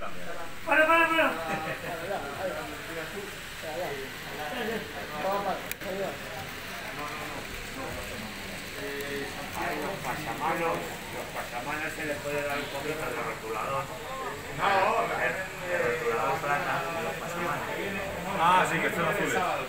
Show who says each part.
Speaker 1: Para. Los pasamanos se les puede dar un poquito de rotulador. No, el rotulador plata de los pasamanos.
Speaker 2: Ah, sí, que son azules.